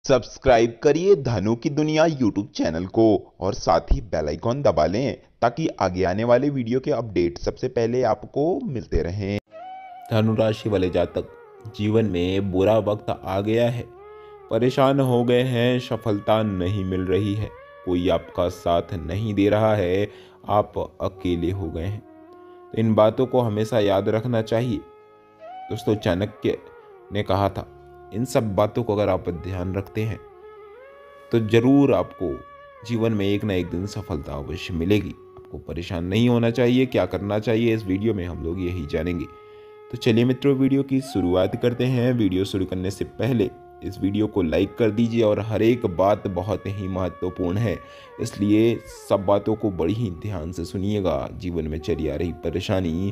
Subscribe करिए धनु की दुनिया यूट्यूब चैनल को और साथ ही बेल आइकॉन दबा लें ताकि आगे आने वाले वीडियो के अपडेट सबसे पहले आपको मिलते रहें। धनु राशि वाले जातक, जीवन में बुरा वक्त आ गया है। परेशान हो गए हैं, सफलता नहीं मिल रही है, कोई आपका साथ नहीं दे रहा है, आप अकेले हो गए हैं। तो इन बातों को हमेशा याद रखना चाहिए। दोस्तों, चाणक्य ने कहा था, इन सब बातों को अगर आप ध्यान रखते हैं तो जरूर आपको जीवन में एक ना एक दिन सफलता अवश्य मिलेगी। आपको परेशान नहीं होना चाहिए। क्या करना चाहिए, इस वीडियो में हम लोग यही जानेंगे। तो चलिए मित्रों, वीडियो की शुरुआत करते हैं। वीडियो शुरू करने से पहले इस वीडियो को लाइक कर दीजिए और हर एक बात बहुत ही महत्वपूर्ण है, इसलिए सब बातों को बड़ी ही ध्यान से सुनिएगा। जीवन में चली आ रही परेशानी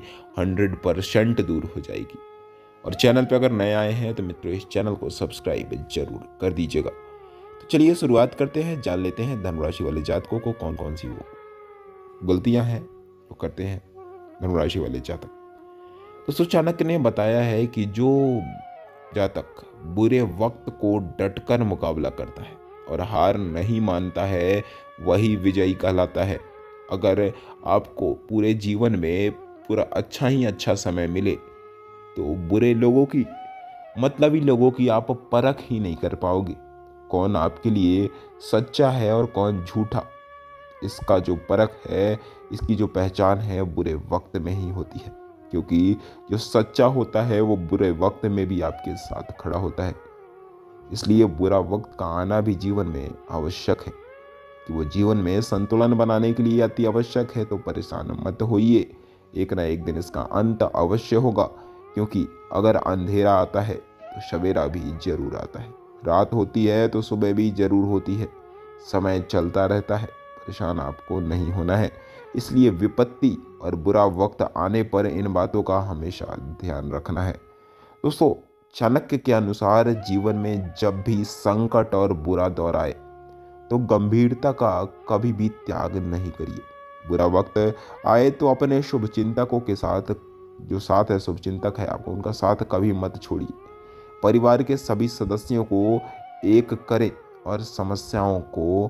100% दूर हो जाएगी। और चैनल पर अगर नए आए हैं तो मित्रों, इस चैनल को सब्सक्राइब जरूर कर दीजिएगा। तो चलिए शुरुआत करते हैं, जान लेते हैं धनु राशि वाले जातकों को कौन कौन सी वो गलतियां हैं वो करते हैं धनु राशि वाले जातक। दोस्तों, चाणक्य ने बताया है कि जो जातक बुरे वक्त को डटकर मुकाबला करता है और हार नहीं मानता है, वही विजयी कहलाता है। अगर आपको पूरे जीवन में पूरा अच्छा ही अच्छा समय मिले तो बुरे लोगों की, मतलबी लोगों की आप परख ही नहीं कर पाओगे। कौन आपके लिए सच्चा है और कौन झूठा, इसका जो परख है, इसकी जो पहचान है, बुरे वक्त में ही होती है। क्योंकि जो सच्चा होता है वो बुरे वक्त में भी आपके साथ खड़ा होता है। इसलिए बुरा वक्त का आना भी जीवन में आवश्यक है कि वो जीवन में संतुलन बनाने के लिए अति आवश्यक है। तो परेशान मत होइए, एक ना एक दिन इसका अंत अवश्य होगा। क्योंकि अगर अंधेरा आता है तो सवेरा भी जरूर आता है, रात होती है तो सुबह भी जरूर होती है। समय चलता रहता है, परेशान आपको नहीं होना है। इसलिए विपत्ति और बुरा वक्त आने पर इन बातों का हमेशा ध्यान रखना है। दोस्तों, चाणक्य के अनुसार जीवन में जब भी संकट और बुरा दौर आए तो गंभीरता का कभी भी त्याग नहीं करिए। बुरा वक्त आए तो अपने शुभचिंतकों के साथ, जो साथ है शुभचिंतक है आपको, उनका साथ कभी मत छोड़िए। परिवार के सभी सदस्यों को एक करें और समस्याओं को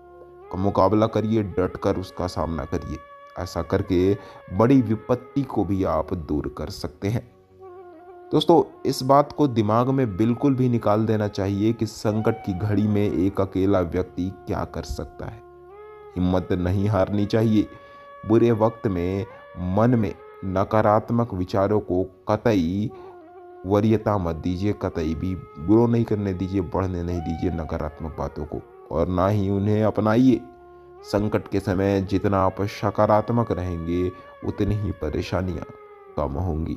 का मुकाबला करिए, डटकर उसका सामना करिए। ऐसा करके बड़ी विपत्ति को भी आप दूर कर सकते हैं। दोस्तों, इस बात को दिमाग में बिल्कुल भी निकाल देना चाहिए कि संकट की घड़ी में एक अकेला व्यक्ति क्या कर सकता है। हिम्मत नहीं हारनी चाहिए। बुरे वक्त में मन में नकारात्मक विचारों को कतई वरीयता मत दीजिए, कतई भी ग्रो नहीं करने दीजिए, बढ़ने नहीं दीजिए नकारात्मक बातों को, और ना ही उन्हें अपनाइए। संकट के समय जितना आप सकारात्मक रहेंगे उतनी ही परेशानियां कम होंगी।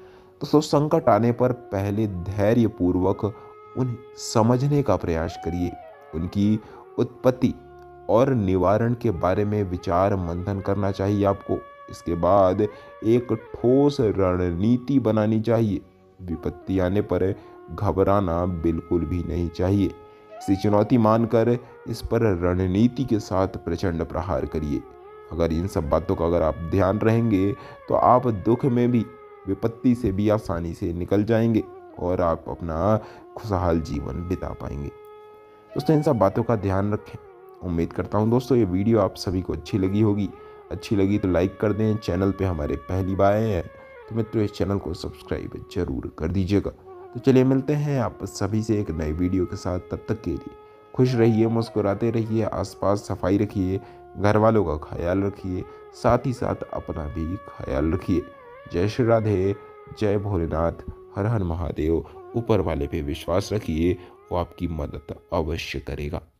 तो संकट आने पर पहले धैर्य पूर्वक उन्हें समझने का प्रयास करिए। उनकी उत्पत्ति और निवारण के बारे में विचार मंथन करना चाहिए आपको। इसके बाद एक ठोस रणनीति बनानी चाहिए। विपत्ति आने पर घबराना बिल्कुल भी नहीं चाहिए। इसे चुनौती मानकर इस पर रणनीति के साथ प्रचंड प्रहार करिए। अगर इन सब बातों का अगर आप ध्यान रहेंगे तो आप दुख में भी, विपत्ति से भी आसानी से निकल जाएंगे और आप अपना खुशहाल जीवन बिता पाएंगे। दोस्तों, इन सब बातों का ध्यान रखें। उम्मीद करता हूं दोस्तों ये वीडियो आप सभी को अच्छी लगी होगी। अच्छी लगी तो लाइक कर दें। चैनल पे हमारे पहली बार आए हैं तो मित्रों, इस चैनल को सब्सक्राइब जरूर कर दीजिएगा। तो चलिए मिलते हैं आप सभी से एक नई वीडियो के साथ। तब तक के लिए खुश रहिए, मुस्कुराते रहिए, आसपास सफाई रखिए, घर वालों का ख्याल रखिए, साथ ही साथ अपना भी ख्याल रखिए। जय श्री राधे, जय भोलेनाथ, हर हर महादेव। ऊपर वाले पे विश्वास रखिए, वो आपकी मदद अवश्य करेगा।